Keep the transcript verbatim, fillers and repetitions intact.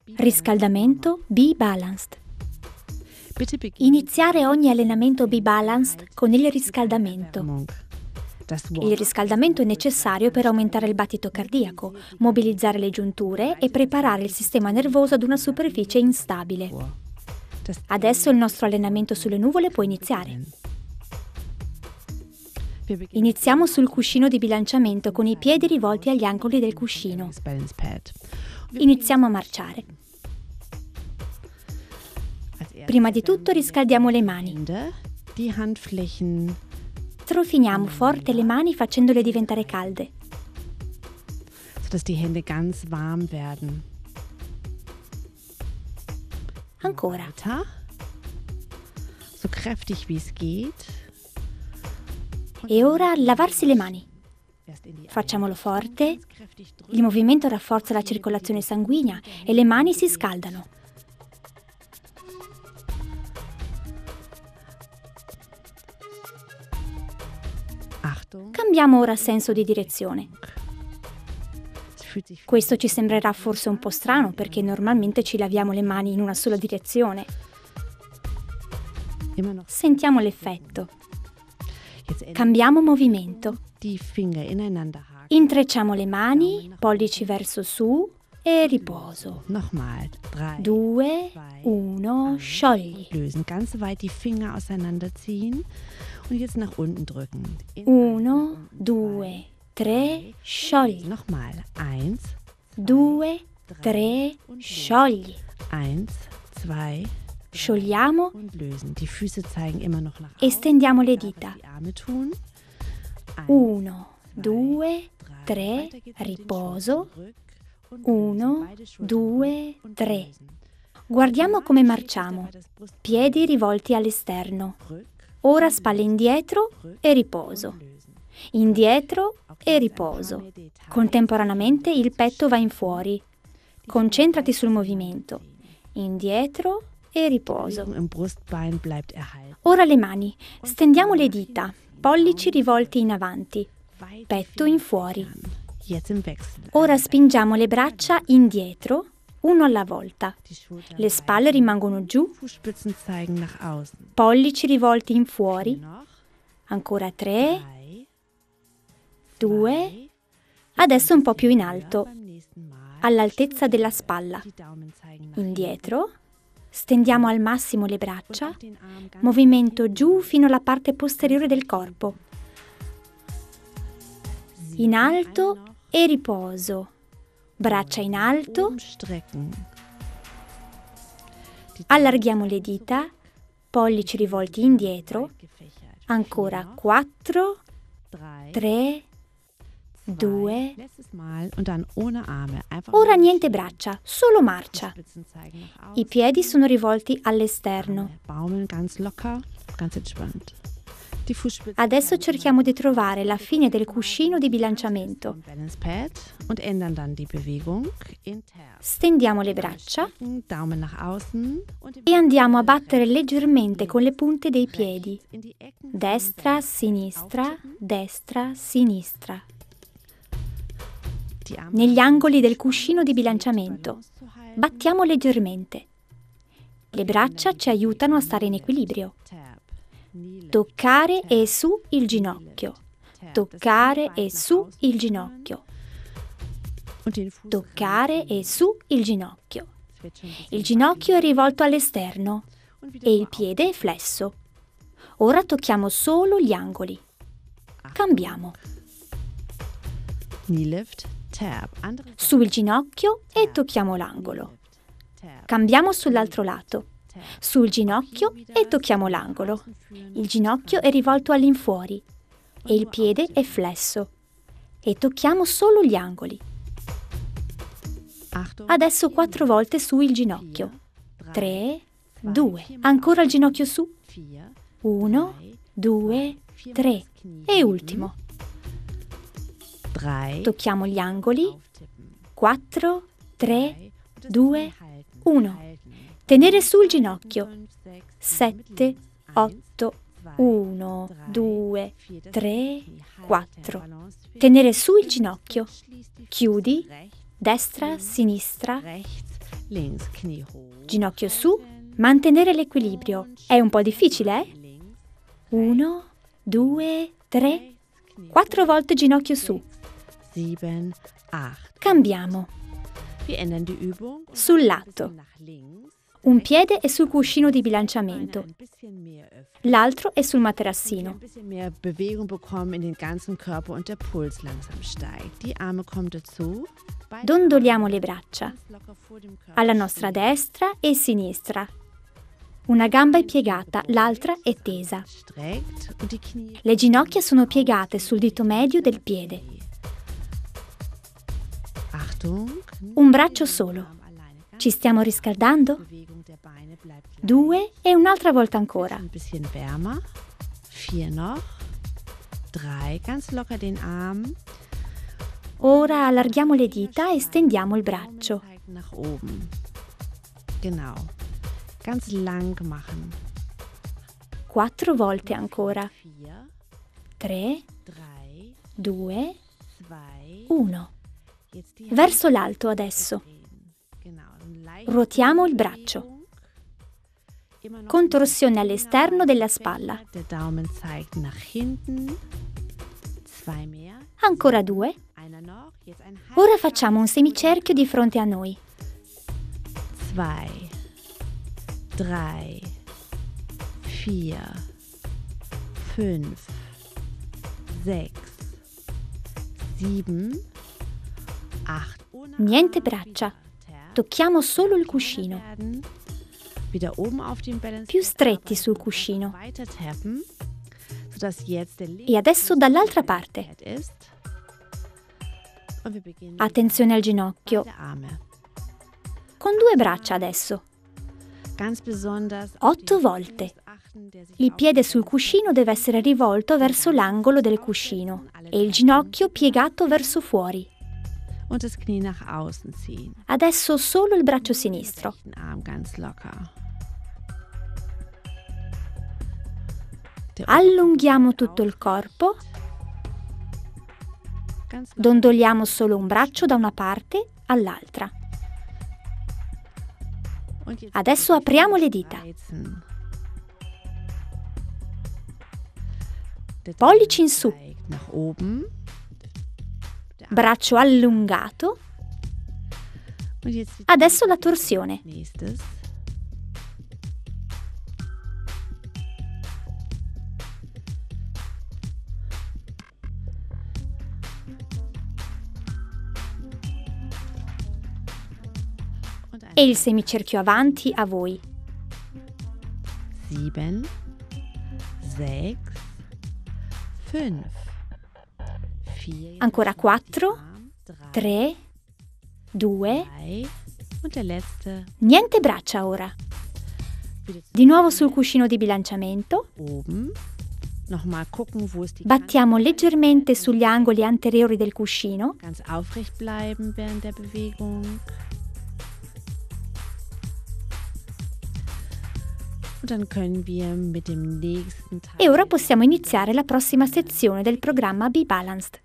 Riscaldamento B-Balanced. Iniziare ogni allenamento B-Balanced con il riscaldamento. Il riscaldamento è necessario per aumentare il battito cardiaco, mobilizzare le giunture e preparare il sistema nervoso ad una superficie instabile. Adesso il nostro allenamento sulle nuvole può iniziare. Iniziamo sul cuscino di bilanciamento con i piedi rivolti agli angoli del cuscino. Iniziamo a marciare. Prima di tutto riscaldiamo le mani. Strofiniamo forte le mani facendole diventare calde. Sodass die Hände ganz warm werden. Ancora. Weiter. So kräftig wie es geht. E ora lavarsi le mani. Facciamolo forte. Il movimento rafforza la circolazione sanguigna e le mani si scaldano. Cambiamo ora senso di direzione. Questo ci sembrerà forse un po' strano perché normalmente ci laviamo le mani in una sola direzione. Sentiamo l'effetto. Cambiamo movimento. Intrecciamo le mani, pollici verso su e riposo. Due, uno, sciogli. Lösen, ganz weit die Finger auseinanderziehen und jetzt nach unten drücken. Uno, due, tre, sciogli. Nochmal. Eins, Due, tre, sciogli. eins, zwei Sciogliamo und lösen. Die Füße zeigen immer noch nach e stendiamo le dita. die Arme tun. Eins, Uno, due, tre, Weiter geht's mit den riposo. Schultern, Rück und Uno, lösen. Beide Schultern due, und tre. lösen. Guardiamo come Steht marciamo. dabei das Brustbein, Piedi rivolti all'esterno. Rück, Ora spalle indietro e riposo. lösen. Indietro Okay, e jetzt ein paar riposo. mehr Details. Contemporaneamente il petto va in fuori. Concentrati sul movimento. Indietro e riposo. Bewegung im Brustbein bleibt erhalten. Ora le mani. Stendiamo le dita. Pollici rivolti in avanti. Weit Petto in fuori. Jetzt im Wechsel. Ora spingiamo le braccia indietro, uno alla volta. Die Schultern Le spalle rimangono giù. Fußspitzen zeigen nach außen. Pollici rivolti in fuori. Noch Ancora tre, drei, due. Adesso un po' più in alto, beim nächsten Mal. all'altezza della spalla. Die Daumen zeigen nach Indietro. Stendiamo al massimo le braccia. und den Arm ganz Movimento giù fino alla parte posteriore del corpo. In alto e riposo. Braccia in alto. umstrecken. Die Allarghiamo le dita. Pollici rivolti indietro. gefächert. Ancora quattro, Drei, tre, due. letztes Mal und dann ohne Arme. Einfach Ora nur niente braccia, solo marcia. Spitzen zeigen nach außen. I piedi sono rivolti all'esterno. Baumeln ganz locker, ganz entspannt. Die Fußspitzen Adesso cerchiamo di trovare la fine del cuscino di bilanciamento. Balance Pad und ändern dann die Bewegung in Tab. Stendiamo le braccia Daumen nach außen und im e andiamo a battere leggermente con le punte dei piedi. in die Ecken Destra, sinistra, destra, sinistra. die Arme Negli angoli del cuscino di bilanciamento. Balance zu halten. Battiamo leggermente. Le braccia ci aiutano a stare in equilibrio. Tab. Knee lift. Toccare e su il ginocchio. Tab. Toccare Das Bein e nach su außen il führen ginocchio. und den Fuß Toccare e su il ginocchio. Es wird schon ein bisschen Il ginocchio è rivolto all'esterno und wieder e so il piede è flesso. Ora tocchiamo solo gli angoli. Cambiamo. Knee lift, tab. Andere Seite. Su il ginocchio e tocchiamo l'angolo. Tab. Cambiamo sull'altro lato. Sul ginocchio e tocchiamo l'angolo. Il ginocchio è rivolto all'infuori e il piede è flesso. E tocchiamo solo gli angoli. Achtung. Adesso quattro volte su il ginocchio. Tre, due. Ancora il ginocchio su. Vier, Uno, due, tre. E ultimo. drei. Tocchiamo gli angoli. Auftippen. Quattro, tre, due, Halten. uno. Halten. Tenere su il ginocchio. Fünf, sechs, Sette, otto, uno, due, tre, quattro. Tenere su il ginocchio. Chiudi. Destra, sinistra, Rechts. Links, Knie hoch. Ginocchio su, mantenere l'equilibrio. È un po' difficile, eh? Uno, due, tre, quattro volte ginocchio su. sieben, acht. Cambiamo. Wir ändern die Übung. Sul lato. Un piede è sul cuscino di bilanciamento, l'altro è sul materassino. Ein bisschen mehr Bewegung bekommen in den ganzen Körper und der Puls langsam steigt. Die Arme kommen dazu. Dondoliamo le braccia, Ganz locker vor dem Körper. alla nostra destra e sinistra. Una gamba è piegata, l'altra è tesa. Streckt und die Knie. Le ginocchia sono piegate sul dito medio del piede. Achtung. Un braccio solo. Ci stiamo riscaldando? Bewegung der Beine bleibt gleich. Due e un'altra volta ancora. Ein bisschen wärmer. Vier noch. Drei. Ganz locker den Arm. Ora allarghiamo le dita e stendiamo il braccio. Daumen zeigen nach oben. Genau. Ganz lang machen. Quattro volte ancora. Vier. Tre, Drei. due, Zwei. uno. Jetzt die Verso l'alto adesso. Hand Genau. Eine leichte Ruotiamo il braccio. Bewegung. Immer noch Contorsione all'esterno della spalla. Der Daumen zeigt nach hinten. Zwei mehr. Ancora due. Einer noch. Jetzt ein Ora facciamo un semicerchio di fronte a noi. Zwei. Drei. Vier. Fünf. Sechs. Sieben. Acht. Niente braccia. Tocchiamo solo il cuscino. Wieder oben auf den Balance. Più stretti sul cuscino. Weiter tappen, sodass jetzt der E adesso dall'altra parte. Pad ist. Und wir beginnen Attenzione al ginocchio. beide Arme. Con due braccia adesso. Ganz besonders Otto volte. Il piede sul cuscino deve essere rivolto verso l'angolo del cuscino e il ginocchio piegato verso fuori. und das Knie nach außen ziehen. Adesso solo il braccio sinistro. Den Arm ganz locker. Der Allunghiamo tutto il corpo, ganz locker. dondoliamo solo un braccio da una parte all'altra. Und jetzt Adesso apriamo le dita. reizen. Der Pollici in Daumen su. zeigt nach oben. Braccio allungato. Und jetzt die Adesso la torsione. nächstes. Und ein E il semicerchio avanti a voi. sieben, sechs, fünf, vier. Ancora quattro, drei, tre, due, drei. Und der letzte niente braccia ora. wieder Di nuovo sul cuscino di bilanciamento. oben. Nochmal gucken, wo ist die Battiamo leggermente sugli angoli anteriori del cuscino. Ganz aufrecht bleiben während der Bewegung. Und dann können wir mit dem nächsten Teil E ora possiamo iniziare la prossima sezione del programma Be Balanced.